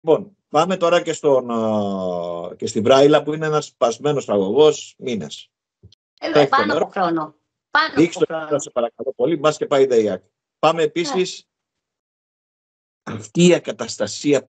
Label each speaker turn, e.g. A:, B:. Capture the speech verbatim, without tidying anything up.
A: Λοιπόν, πάμε τώρα και, στον, και στην Μπράιλα που είναι ένας σπασμένος αγωγός μήνες.
B: Ε, πάνω από χρόνο. Πάνω
A: Δείξτε το χρόνο, σε παρακαλώ πολύ, μπας και πάει η ΔΕΙΑΚ. Πάμε επίσης, yeah. αυτή η ακαταστασία